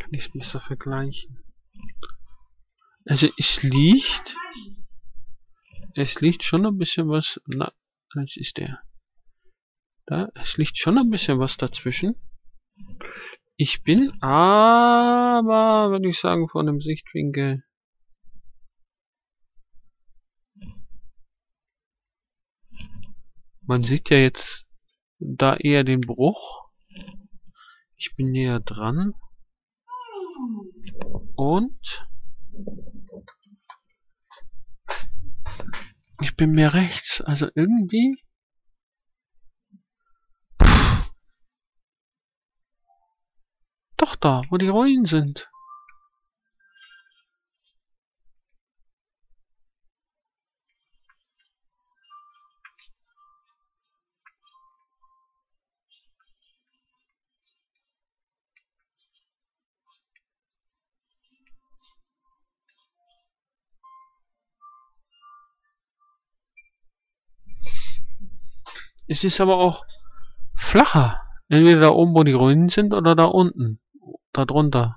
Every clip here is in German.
kann ich nicht so vergleichen. Also es liegt schon ein bisschen was, na, was ist der? Da, es liegt schon ein bisschen was dazwischen. Ich bin aber, würde ich sagen, von dem Sichtwinkel. Man sieht ja jetzt da eher den Bruch. Ich bin näher dran. Und ich bin mehr rechts. Also irgendwie. Doch da, wo die Ruinen sind. Es ist aber auch flacher. Entweder da oben, wo die Ruinen sind, oder da unten. Da drunter.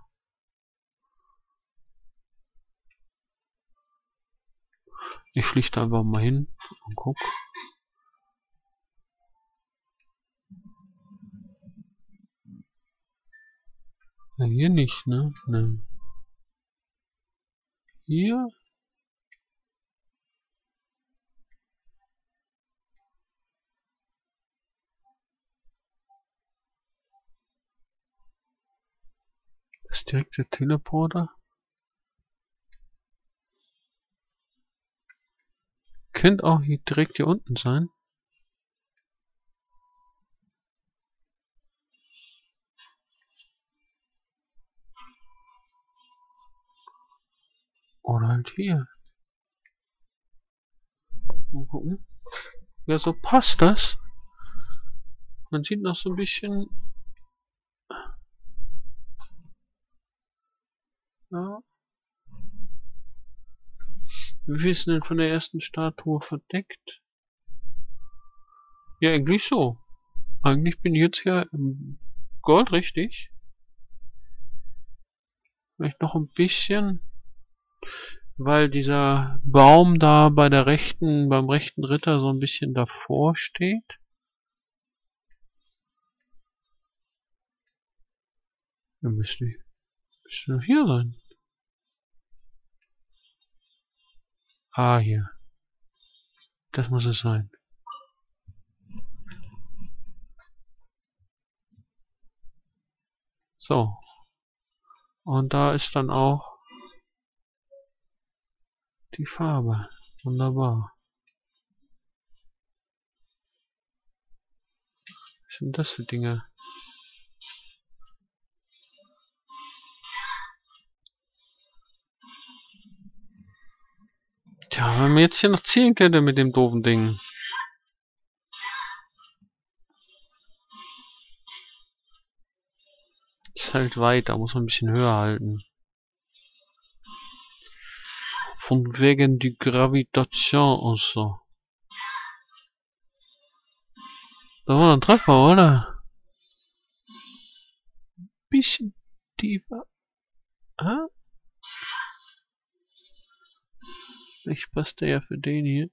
Ich schlichte einfach mal hin und guck. Ja, hier nicht, ne? Ne. Hier. Das ist direkt der Teleporter. Könnte auch hier direkt hier unten sein. Oder halt hier. Mal gucken. Ja, so passt das. Man sieht noch so ein bisschen. Ja. Wie viel ist denn von der ersten Statue verdeckt? Ja, eigentlich so. Eigentlich bin ich jetzt hier im Gold richtig. Vielleicht noch ein bisschen. Weil dieser Baum da bei der beim rechten Ritter so ein bisschen davor steht. Wir müssen noch hier sein. Ah, hier. Das muss es sein. So. Und da ist dann auch die Farbe. Wunderbar. Was sind das für Dinge? Tja, wenn man jetzt hier noch ziehen könnte mit dem doofen Ding. Ist halt weit, da muss man ein bisschen höher halten. Von wegen die Gravitation und so. Da war ein Treffer, oder? Bisschen tiefer. Ah? Ich passt der ja für den hier.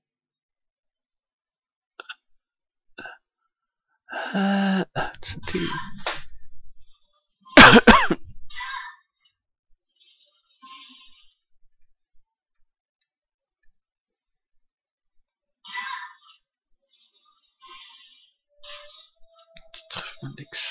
Zu tief. Trifft man nix.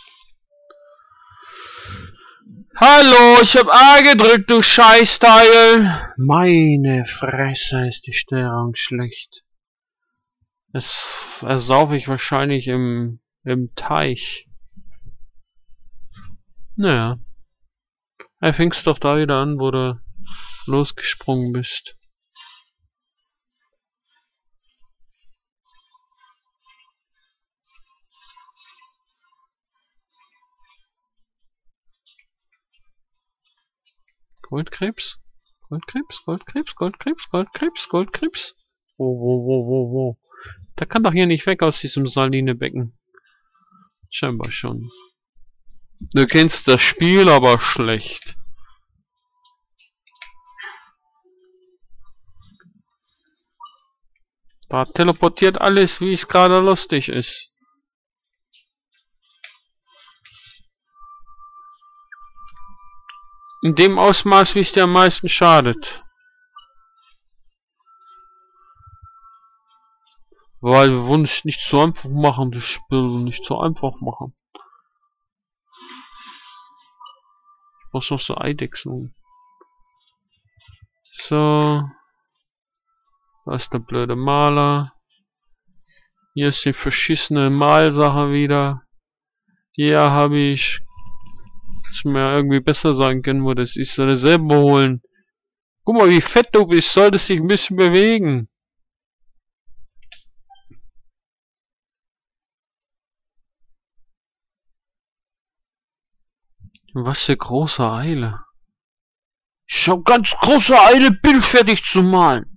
Hallo, ich hab A gedrückt, du Scheißteil. Meine Fresse, ist die Steuerung schlecht. Das ersaufe ich wahrscheinlich im Teich. Naja. Fängst doch da wieder an, wo du losgesprungen bist. Goldkrebs? Goldkrebs? Goldkrebs? Goldkrebs? Goldkrebs? Goldkrebs? Wo? Der kann doch hier nicht weg aus diesem Salinebecken. Scheinbar schon. Du kennst das Spiel aber schlecht. Da teleportiert alles, wie es gerade lustig ist. In dem Ausmaß, wie es dir am meisten schadet. Weil wir wollen es nicht so einfach machen, das Spiel nicht so einfach machen. Ich muss noch so Eidechsen. So. Da ist der blöde Maler. Hier ist die verschissene Malsache wieder. Hier habe ich. Es mir irgendwie besser sagen können, wo das ist. Soll er selber holen. Guck mal, wie fett du bist. Solltest dich ein bisschen bewegen. Was für große Eile. Ich hab ganz große Eile, Bild fertig zu malen.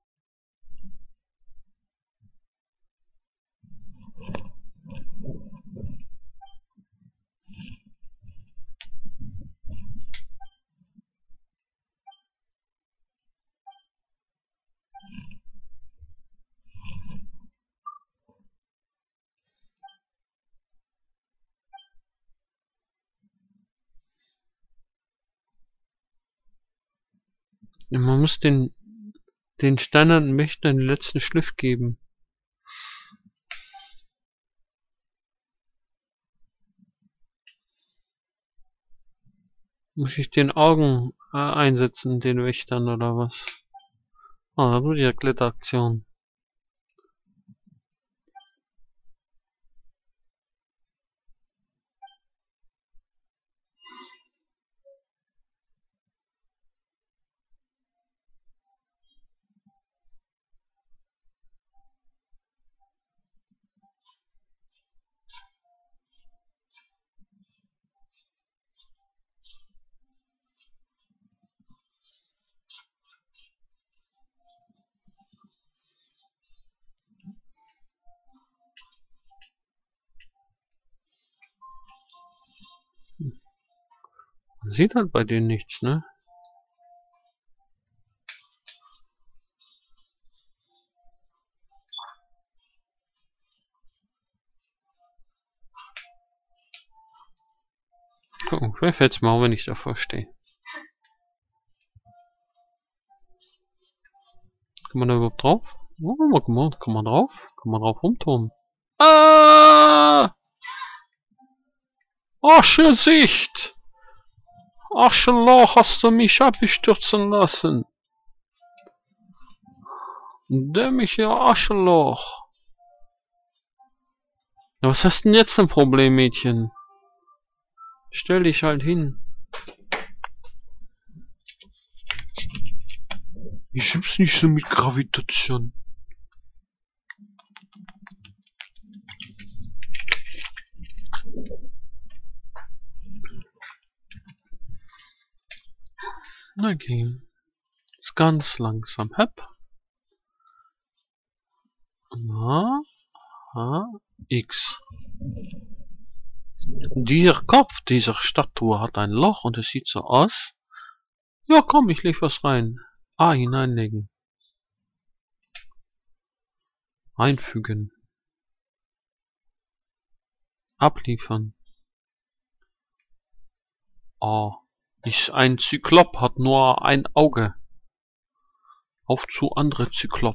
Ja, man muss den steinernen Mächten den letzten Schliff geben. Muss ich den Augen einsetzen, den Wächtern oder was? Ah, da tut ja Kletteraktion. Man sieht halt bei denen nichts, ne? Gucken, vielleicht fällt's mal auf, wenn ich davor stehe. Kann man da überhaupt drauf? Oh, kann man drauf? Kann man drauf rumturnen? Ah! Arschgesicht! Arschloch, hast du mich abstürzen lassen? Dämliche Arschloch! Ja, was hast denn jetzt ein Problem, Mädchen? Stell dich halt hin. Ich hab's nicht so mit Gravitation. Okay. Ist ganz langsam. Hep. A, A, X. Dieser Kopf dieser Statue hat ein Loch und es sieht so aus. Ja, komm, ich leg was rein. A hineinlegen. Einfügen. Abliefern. A. Ein Zyklop hat nur ein Auge. Auf zu andere Zyklop.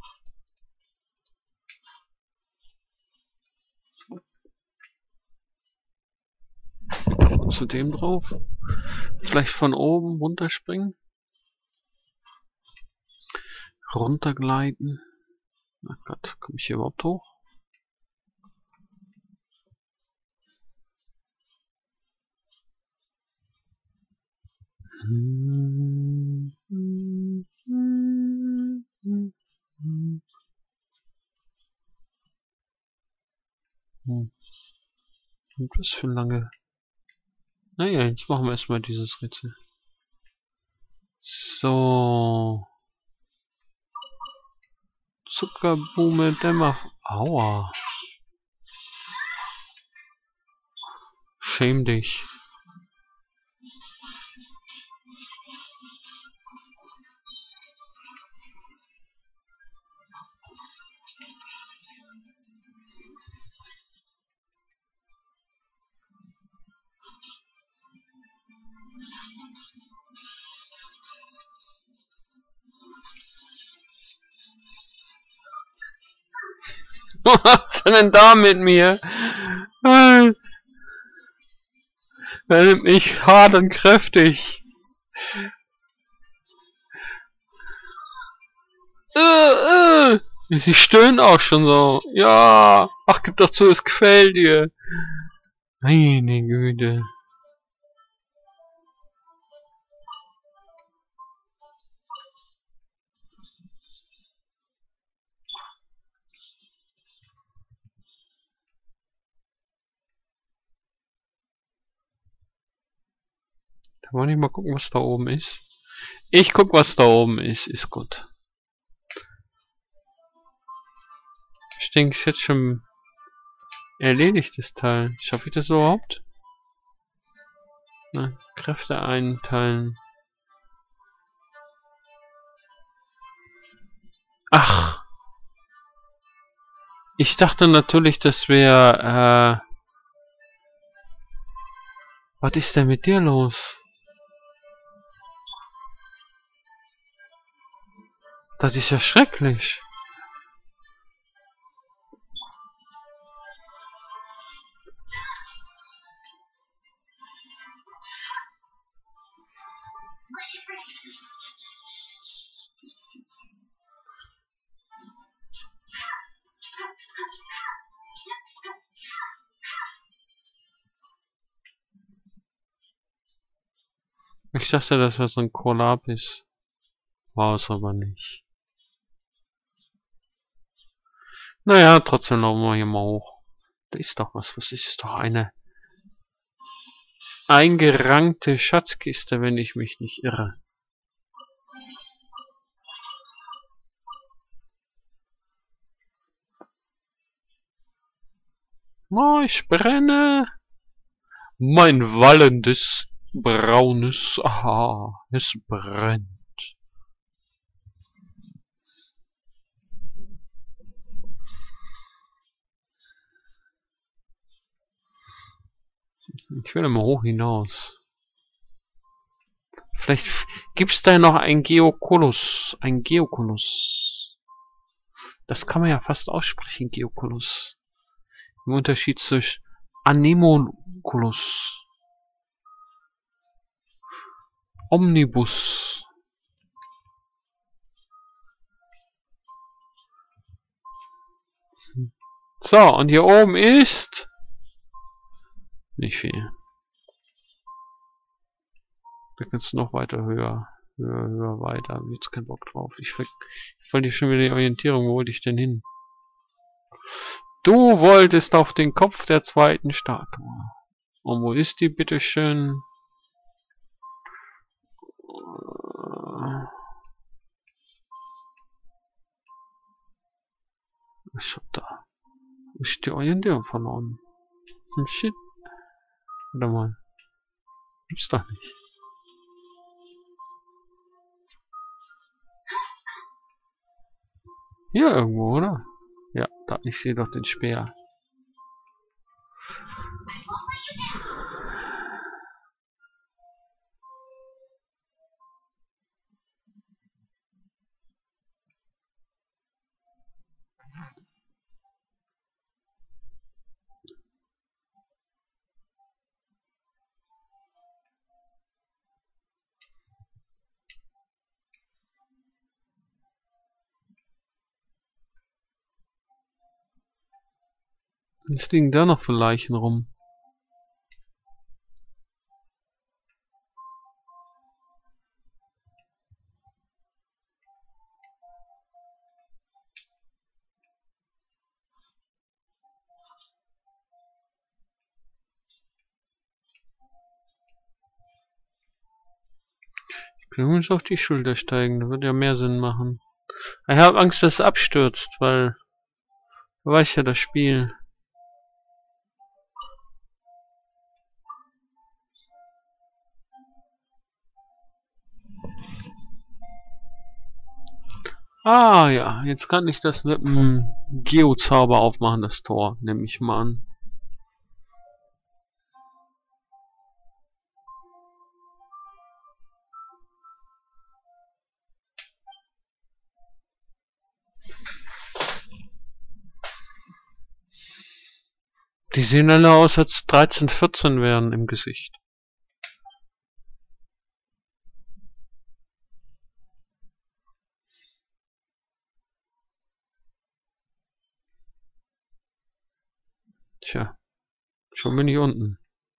Zu dem drauf. Vielleicht von oben runterspringen. Runtergleiten. Na Gott, komme ich hier überhaupt hoch? Und was für lange. Naja, jetzt machen wir erstmal dieses Rätsel. So. Zuckerbume, Dämmer. Aua. schäm dich. Was machst du denn da mit mir? Er nimmt mich hart und kräftig. Sie stöhnen auch schon so. Ja. Ach, gib doch zu, es gefällt dir. Meine Güte. Da wollen wir mal gucken, was da oben ist. Ich guck, was da oben ist. Ist gut. Ich denke, ist jetzt schon erledigt, das Teil. Schaffe ich das überhaupt? Na, Kräfte einteilen. Ach. Ich dachte natürlich, das wäre, was ist denn mit dir los? Das ist ja schrecklich. Ich dachte, das wäre so ein Kollab ist. War es aber nicht. Naja, trotzdem laufen wir hier mal hoch. Da ist doch was. Was ist doch eine eingerankte Schatzkiste, wenn ich mich nicht irre. Oh, ich brenne. Mein wallendes, braunes Haar. Es brennt. Ich will immer hoch hinaus. Vielleicht gibt's da noch ein Geoculus. Ein Geoculus. Das kann man ja fast aussprechen, Geoculus. Im Unterschied zwischen Anemoculus. Omnibus. So, und hier oben ist... Nicht viel. Da kannst du noch weiter höher. Höher, weiter. Hab jetzt keinen Bock drauf. Ich verliere schon wieder die Orientierung. Wo wollte ich denn hin? Du wolltest auf den Kopf der zweiten Statue. Und wo ist die, bitteschön? Ich hab da. Wo ist die Orientierung verloren? Shit. Warte mal. Gibt's doch nicht. Hier irgendwo, oder? Ja, da, ich sehe doch den Speer. Was liegen da noch für Leichen rum? Können wir uns auf die Schulter steigen? Das würde ja mehr Sinn machen. Ich habe Angst, dass es abstürzt, weil... Du weißt ja das Spiel. Ah ja, jetzt kann ich das mit dem Geozauber aufmachen, das Tor, nehme ich mal an. Die sehen alle aus, als 13, 14 wären im Gesicht. Tja, schon bin ich unten.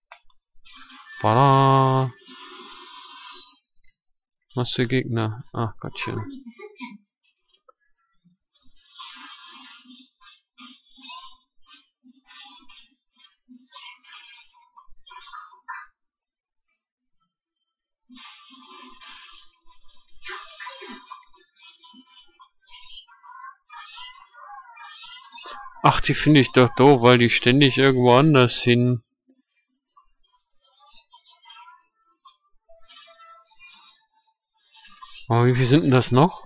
Bada! Was für Gegner? Ach Gottchen. Ach, die finde ich doch doof, weil die ständig irgendwo anders hin. Aber wie viel sind denn das noch?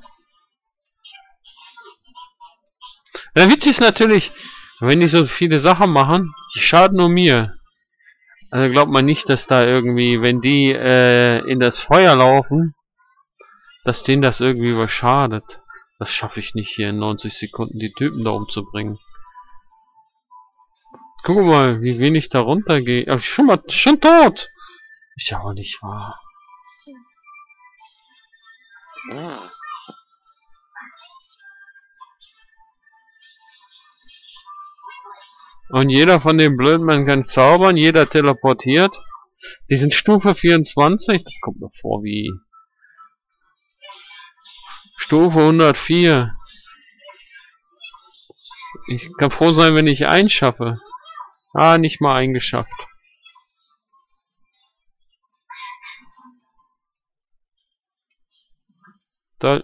Der Witz ist natürlich, wenn die so viele Sachen machen, die schaden nur mir. Also glaubt man nicht, dass da irgendwie, wenn die in das Feuer laufen, dass denen das irgendwie was schadet. Das schaffe ich nicht hier in 90 Sekunden, die Typen da umzubringen. Guck mal, wie wenig da runtergeht. Aber schon tot! Ist ja auch nicht wahr. Und jeder von den Blödmann kann zaubern, jeder teleportiert. Die sind Stufe 24. Das kommt mir vor wie Stufe 104. Ich kann froh sein, wenn ich einen schaffe. Ah, nicht mal eingeschafft. Da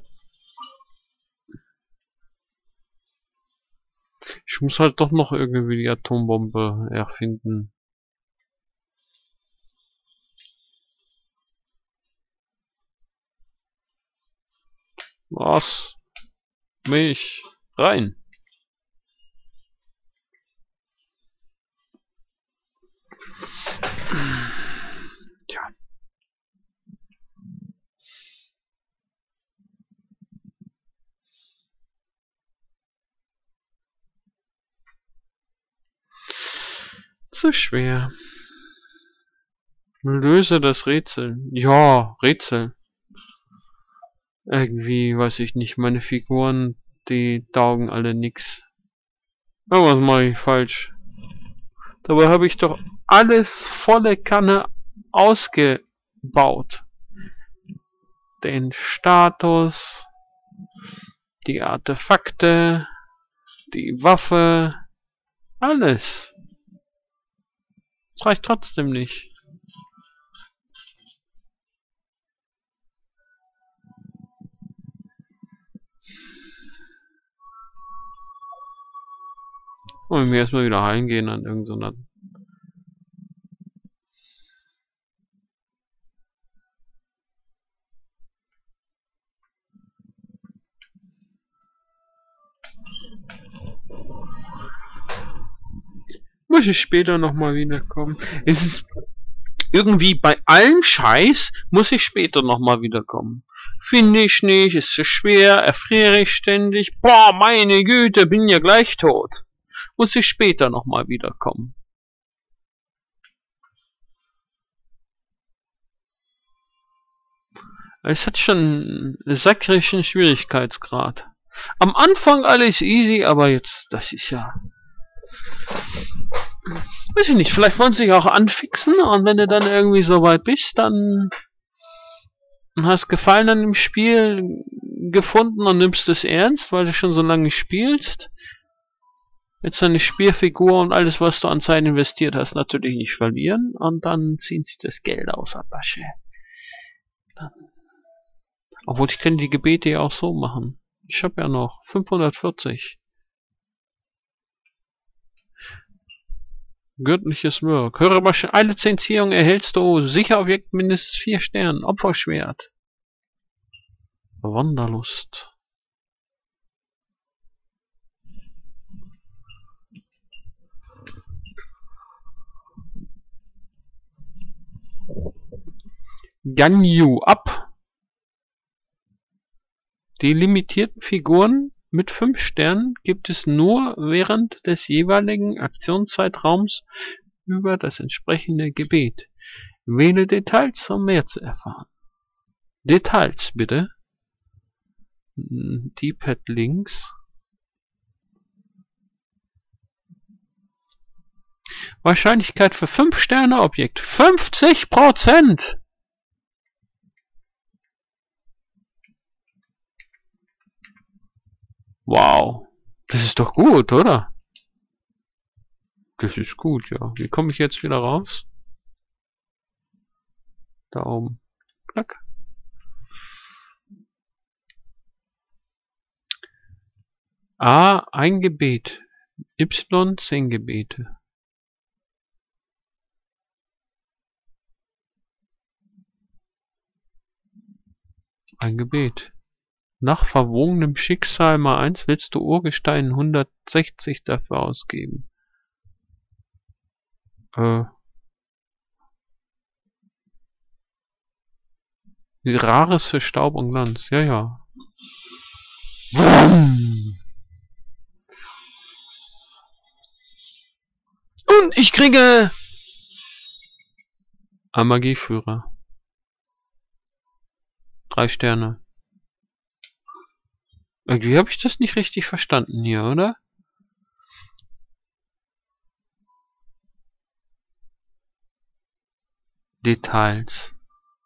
ich muss halt doch noch irgendwie die Atombombe erfinden. Was? Mich rein. Tja. Zu schwer. Löse das Rätsel. Ja, Rätsel. Irgendwie, weiß ich nicht, meine Figuren, die taugen alle nix. Irgendwas mache ich falsch. Dabei habe ich doch alles volle Kanne ausgebaut. Den Status, die Artefakte, die Waffe, alles. Das reicht trotzdem nicht. Und mir erstmal wieder heimgehen an irgendeiner. Muss ich später nochmal wiederkommen. Es ist irgendwie bei allem Scheiß muss ich später nochmal wiederkommen. Finde ich nicht, ist zu schwer, erfriere ich ständig. Boah, meine Güte, bin ja gleich tot. Muss ich später nochmal wiederkommen. Es hat schon einen sakrischen Schwierigkeitsgrad. Am Anfang alles easy, aber jetzt, das ist ja... Weiß ich nicht, vielleicht wollen sie sich auch anfixen und wenn du dann irgendwie so weit bist, dann hast Gefallen an dem Spiel gefunden und nimmst es ernst, weil du schon so lange spielst. Jetzt deine Spielfigur und alles, was du an Zeit investiert hast, natürlich nicht verlieren und dann ziehen sie das Geld aus der Tasche. Obwohl, ich kann die Gebete ja auch so machen. Ich habe ja noch 540. Göttliches Wirk. Höre mal, alle 10 Ziehungen erhältst du sicher Objekt mindestens 4 Sternen. Opferschwert. Wanderlust. Ganyu ab. Die limitierten Figuren mit 5 Sternen gibt es nur während des jeweiligen Aktionszeitraums über das entsprechende Gebet. Wähle Details, um mehr zu erfahren. Details bitte. D-Pad links. Wahrscheinlichkeit für 5-Sterne-Objekt 50%! Wow. Das ist doch gut, oder? Das ist gut, ja. Wie komme ich jetzt wieder raus? Da oben. Klack. A. Ein Gebet. Y. 10 Gebete. Ein Gebet. Nach verwogenem Schicksal mal 1 willst du Urgestein 160 dafür ausgeben. Rares für Staub und Glanz. Ja, ja. Und ich kriege ein Magieführer. 3 Sterne. Irgendwie habe ich das nicht richtig verstanden hier, oder? Details.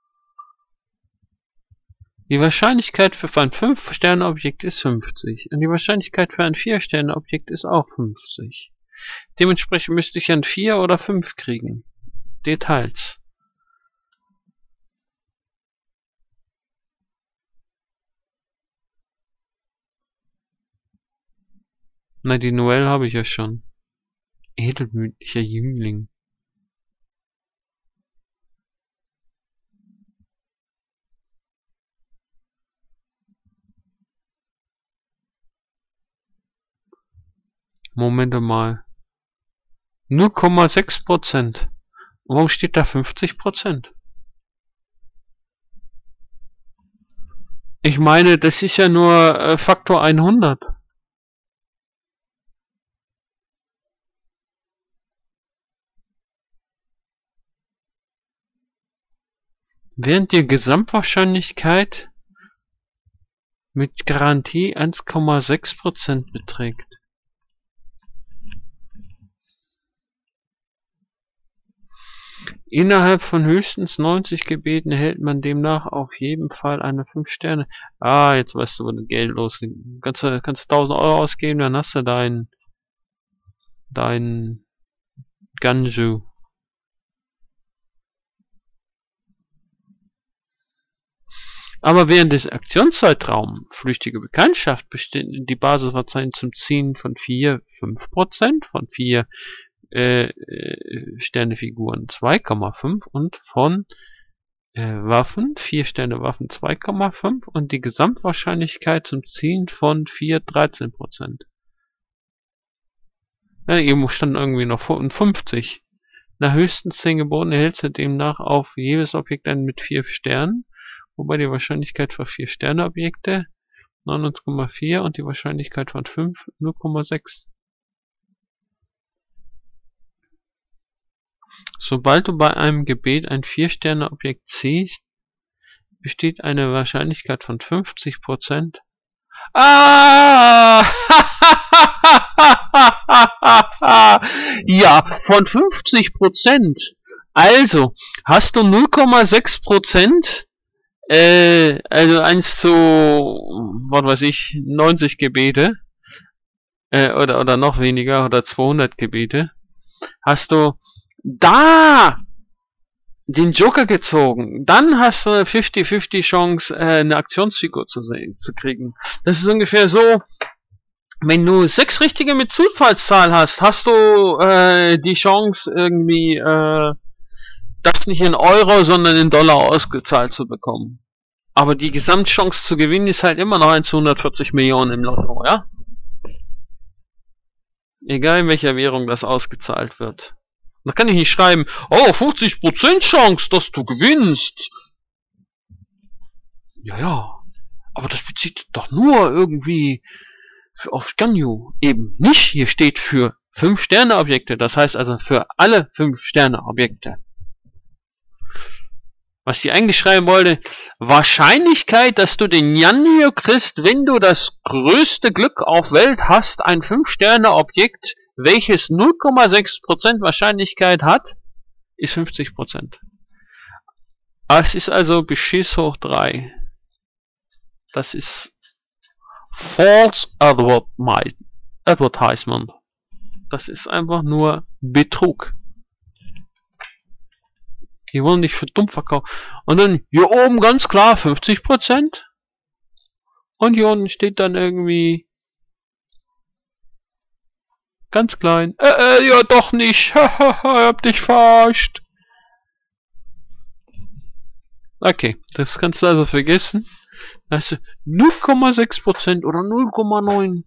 Die Wahrscheinlichkeit für ein 5-Sterne-Objekt ist 50. Und die Wahrscheinlichkeit für ein 4-Sterne-Objekt ist auch 50. Dementsprechend müsste ich ein 4 oder 5 kriegen. Details. Na, die Noelle habe ich ja schon. Edelmütiger Jüngling. Moment mal. 0,6%. Warum steht da 50%? Ich meine, das ist ja nur Faktor 100. Während die Gesamtwahrscheinlichkeit mit Garantie 1,6% beträgt. Innerhalb von höchstens 90 Gebeten erhält man demnach auf jeden Fall eine 5 Sterne. Ah, jetzt weißt du, wo das Geld losgeht. Kannst 1000 Euro ausgeben, dann hast du dein Ganju. Aber während des Aktionszeitraums flüchtige Bekanntschaft besteht die Basiswahrscheinlichkeit zum Ziehen von 5%, von 4 Sternefiguren 2,5 und von Waffen, 4 Sterne Waffen 2,5 und die Gesamtwahrscheinlichkeit zum Ziehen von 13%. Ja, irgendwo stand irgendwie noch 50. Nach höchstens 10 Geboten erhältst du demnach auf jedes Objekt ein mit 4 Sternen, wobei die Wahrscheinlichkeit für 4 Sterne Objekte 99,4 und die Wahrscheinlichkeit von 5 0,6. Sobald du bei einem Gebet ein 4-Sterne-Objekt ziehst, besteht eine Wahrscheinlichkeit von 50%. Ah! Ja, von 50%. Also, hast du 0,6%, also 1 zu, was weiß ich, 90 Gebete, oder noch weniger, oder 200 Gebete, hast du da den Joker gezogen, dann hast du eine 50-50 Chance, eine Aktionsfigur zu kriegen. Das ist ungefähr so, wenn du 6 richtige mit Zufallszahl hast, hast du die Chance irgendwie das nicht in Euro, sondern in Dollar ausgezahlt zu bekommen. Aber die Gesamtchance zu gewinnen ist halt immer noch 1 zu 140 Millionen im Lotto, ja? Egal in welcher Währung das ausgezahlt wird. Da kann ich nicht schreiben, oh, 50% Chance, dass du gewinnst. Ja, ja. Aber das bezieht doch nur irgendwie auf Ganyu. Eben nicht. Hier steht für 5-Sterne-Objekte. Das heißt also für alle 5-Sterne-Objekte. Was sie eigentlich schreiben wollte, Wahrscheinlichkeit, dass du den Ganyu kriegst, wenn du das größte Glück auf Welt hast, ein 5-Sterne-Objekt, welches 0,6% Wahrscheinlichkeit hat, ist 50%. Es ist also Beschiss hoch 3. Das ist False Advertisement. Das ist einfach nur Betrug. Die wollen dich für dumm verkaufen. Und dann hier oben ganz klar 50%. Und hier unten steht dann irgendwie ganz klein. Ja doch nicht. Hahaha, hab dich verarscht. Okay, das kannst du also vergessen. Also 0,6% oder 0,9.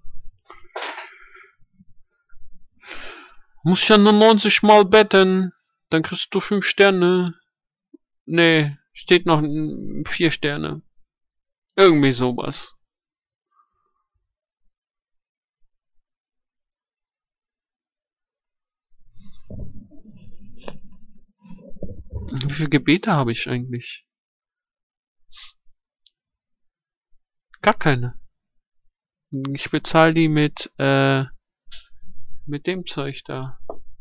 Muss ja nur 90 Mal betten. Dann kriegst du 5 Sterne. Nee, steht noch 4 Sterne. Irgendwie sowas. Wie viele Gebete habe ich eigentlich? Gar keine. Ich bezahle die mit dem Zeug da.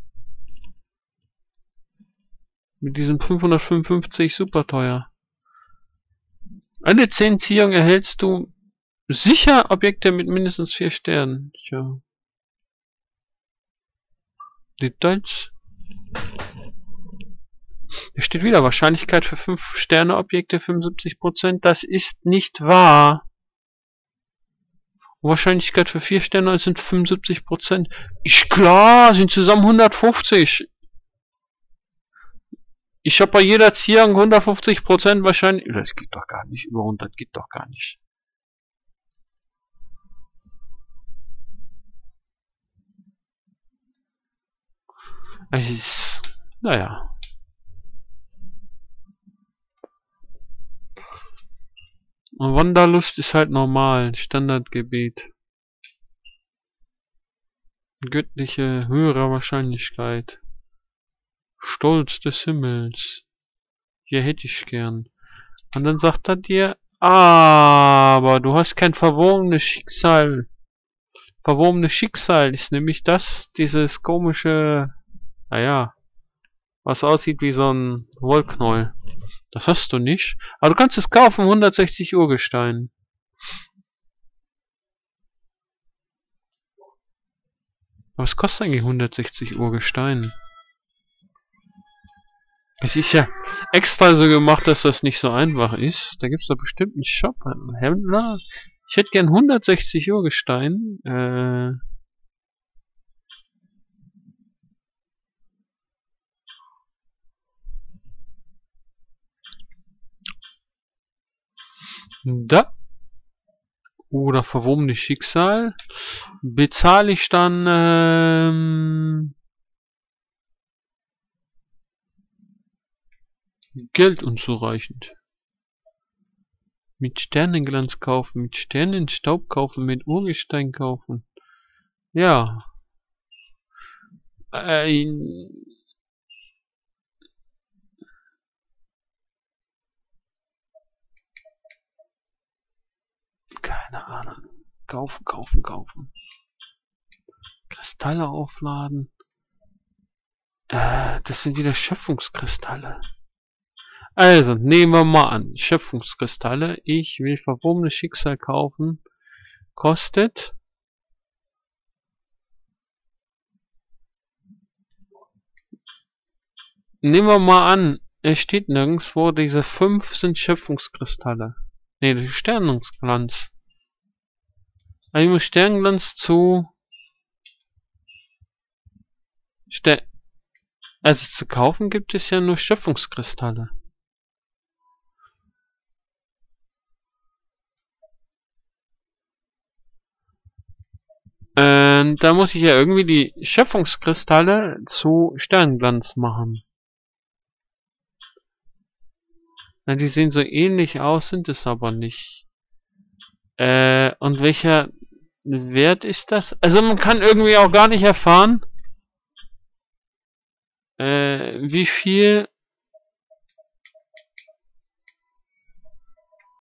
Mit diesem 555 super teuer. Alle 10 Ziehungen erhältst du sicher Objekte mit mindestens 4 Sternen. Tja. Details. Hier steht wieder Wahrscheinlichkeit für 5-Sterne-Objekte 75%. Das ist nicht wahr. Wahrscheinlichkeit für 4 Sterne sind 75%. Ist klar, sind zusammen 150. Ich habe bei jeder Ziehung 150% wahrscheinlich. Das geht doch gar nicht. Über 100 geht doch gar nicht. Es ist. Naja. Und Wanderlust ist halt normal. Standardgebet. Göttliche, höhere Wahrscheinlichkeit. Stolz des Himmels. Hier hätte ich gern. Und dann sagt er dir, aber du hast kein verworrenes Schicksal. Verworrenes Schicksal ist nämlich dieses komische, naja, was aussieht wie so ein Wollknäuel. Das hast du nicht. Aber du kannst es kaufen, 160 Urgestein. Was kostet eigentlich 160 Urgestein? Es ist ja extra so gemacht, dass das nicht so einfach ist. Da gibt es doch bestimmt einen Shop, einen Händler. Ich hätte gern 160 Urgestein. Da. Oder verwobenes Schicksal. Bezahle ich dann Geld unzureichend. Mit Sternenglanz kaufen, mit Sternenstaub kaufen, mit Urgestein kaufen. Ja. Keine Ahnung. Kaufen, kaufen, kaufen. Kristalle aufladen. Das sind wieder Schöpfungskristalle. Also, nehmen wir mal an. Schöpfungskristalle. Ich will verwobenes Schicksal kaufen. Kostet. Nehmen wir mal an. Es steht nirgendwo, diese 5 sind Schöpfungskristalle. Ne, das ist Sternenglanz. Also ich muss Sternenglanz zu. Also zu kaufen gibt es ja nur Schöpfungskristalle. Da muss ich ja irgendwie die Schöpfungskristalle zu Sternglanz machen. Na, die sehen so ähnlich aus, sind es aber nicht. Und welcher Wert ist das? Also man kann irgendwie auch gar nicht erfahren, wie viel